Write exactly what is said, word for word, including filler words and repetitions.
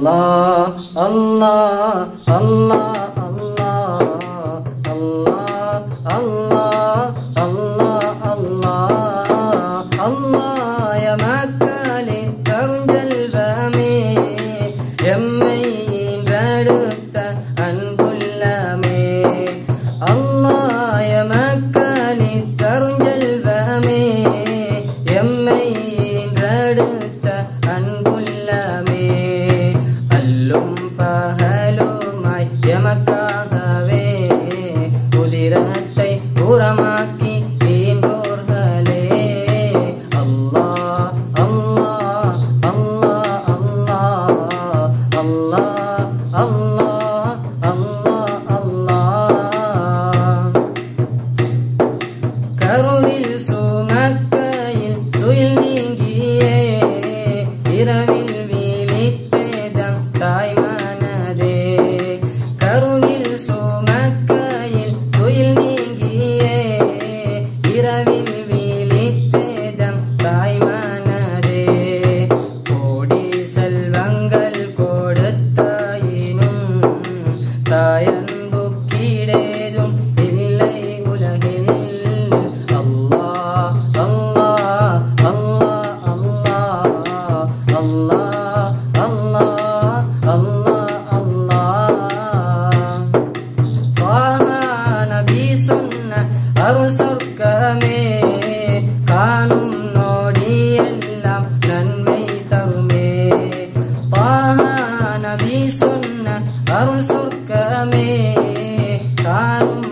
Allah, Allah, Allah, Allah, Allah, Allah, Allah, Allah, Allah ya makkale karunjalvame emmai indadutha anbullame Allah ya makkale karunjalvame emmai indadutha anbullame allum pahalumai yamakagave udirattai puramaki கருவில் சுமக்கையில் துயில் நீங்கியே இரவில் விழித்தேதம் தாய் மனதே கருவில் சுமக்கையில் துயில் நீங்கியே இரவில் விழித்தேதம் தாய் மனதே கோடி செல்வங்கள் கொடுத்தாயினும் தாயன்பு கீழேதும் இல்லை உலகில் அருள் சொர்க்கமே காணும் நோடியெல்லாம் நன்மை தருமே பாஹா நபி சொன்ன அருள் சொர்க்கமே காணும்